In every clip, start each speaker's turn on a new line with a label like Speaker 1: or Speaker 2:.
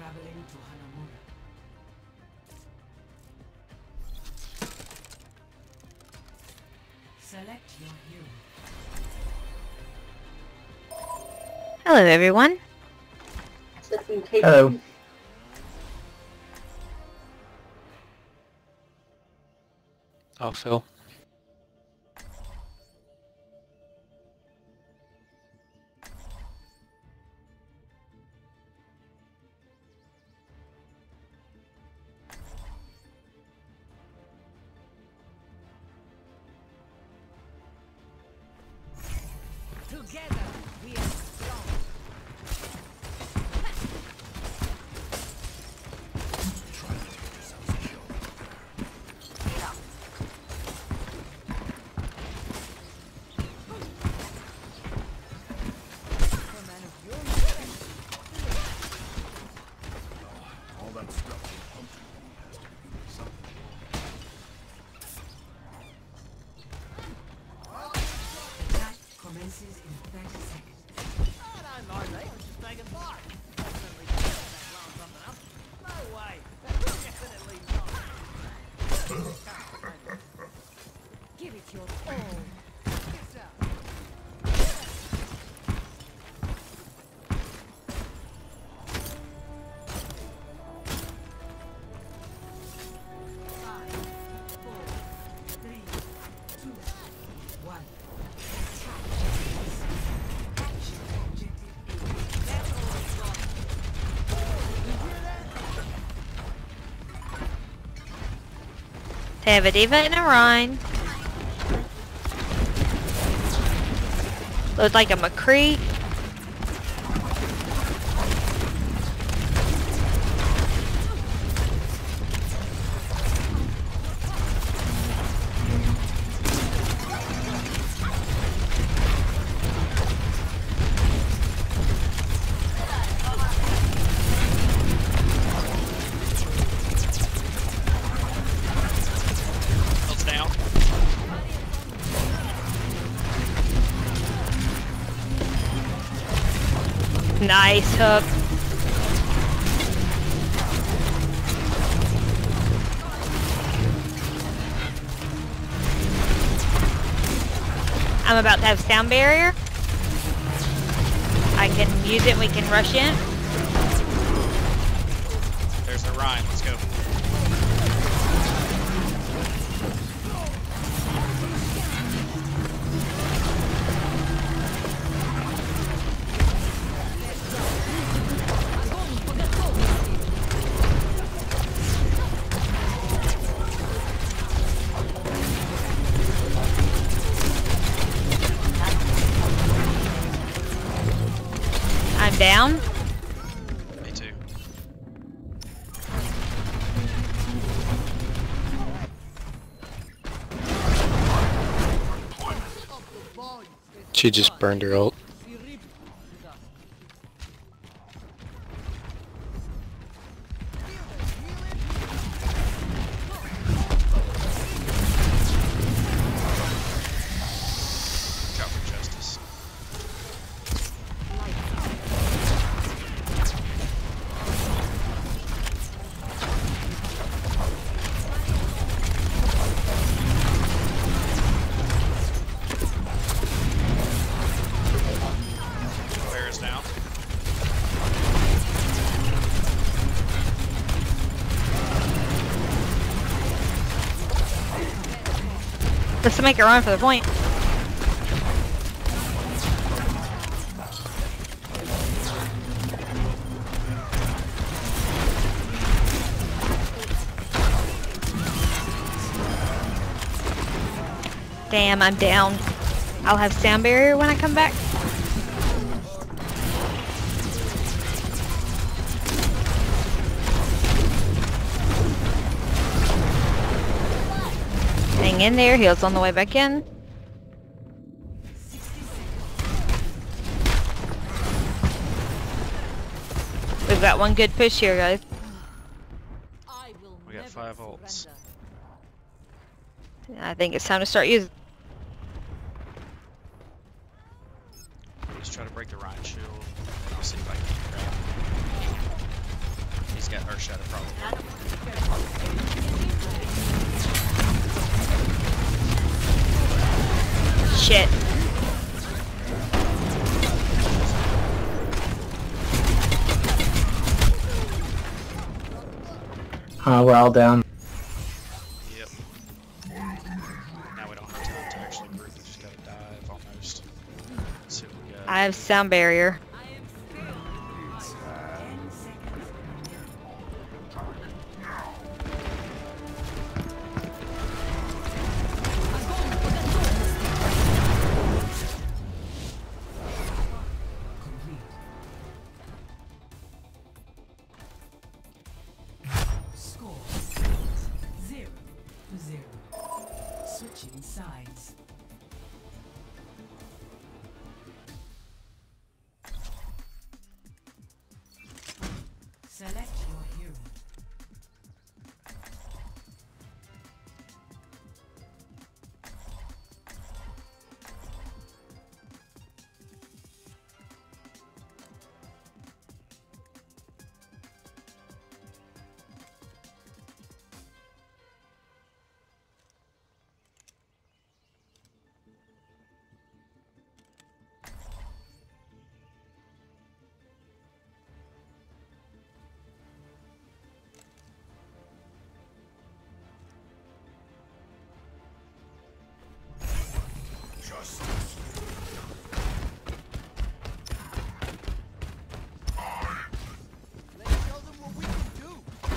Speaker 1: Traveling to Hanamura. Select your hero.
Speaker 2: Hello, everyone.
Speaker 3: Hello.
Speaker 4: Oh, Phil.
Speaker 1: Together we are strong.
Speaker 5: All that stuff you pumped in me has to be something.
Speaker 1: Attack commences in 30 seconds.
Speaker 6: I don't mind, mate. I was just taking part. Definitely can't blowing something up. No way. Definitely not.
Speaker 1: Give it your all.
Speaker 6: Yes, sir.
Speaker 1: Five, 4, 3, 2, 1. Attack. Action objective A.
Speaker 6: That's all it's got. You hear that?
Speaker 2: They have a Diva and a Rhine. Looks like a McCree.
Speaker 4: Phil's down.
Speaker 2: Nice hook. I'm about to have sound barrier. I can use it and we can rush in.
Speaker 4: There's the Rhine. Let's go.
Speaker 2: I'm down.
Speaker 4: Me too. She just burned her ult. Watch out for Justice. Bear is down.
Speaker 2: Just to make it run for the point. Damn, I'm down. I'll have sound barrier when I come back. Hang in there, heals on the way back in. We've got one good push here, guys.
Speaker 6: I will
Speaker 4: We got 5 ults.
Speaker 2: I think it's time to start using.
Speaker 4: Just try to break the Rhine shield. I'll see if I can grab. Yeah, or Shadow probably.
Speaker 2: Shit.
Speaker 3: We're all down.
Speaker 4: Yep. Now we don't have time to actually group. We just gotta dive almost. Let's see what we got.
Speaker 2: I have sound barrier.
Speaker 1: Score 0-0. Switching sides. Select your hero.
Speaker 5: Justice.
Speaker 6: Let's show them what we can do.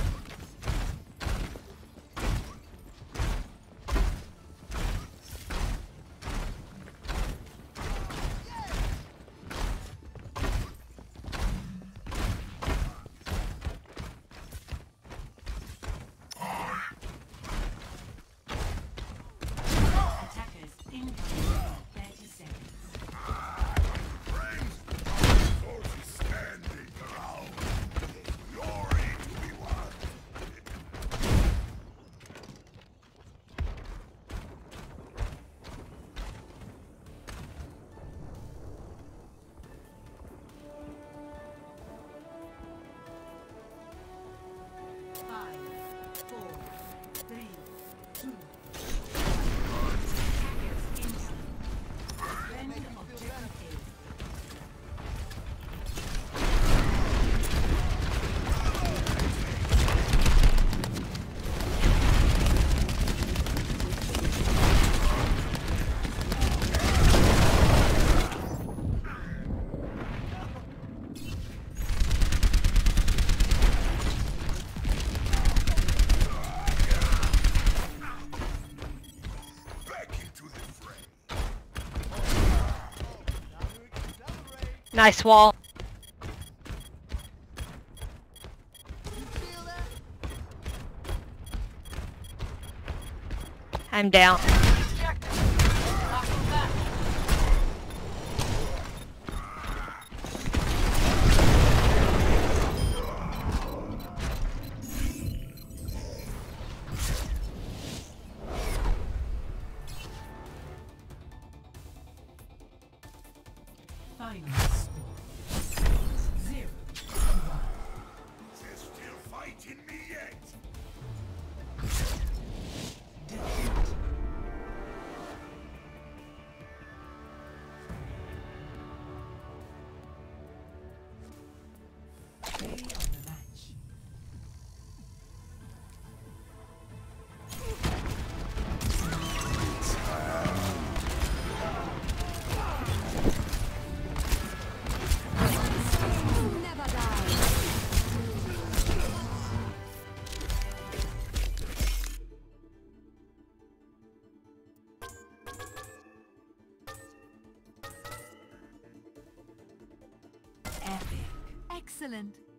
Speaker 1: Attackers incoming. 30 seconds.
Speaker 5: Those standing around. Glory to be won.
Speaker 1: Five, four, three, two. Defend objective A.
Speaker 5: Back into the fray.
Speaker 2: Nice wall. I'm down.
Speaker 1: Final score 0-1.
Speaker 5: There's still fight in me yet.
Speaker 1: Defeat. Play of the match.
Speaker 7: Never die.
Speaker 1: Epic.
Speaker 7: Excellent.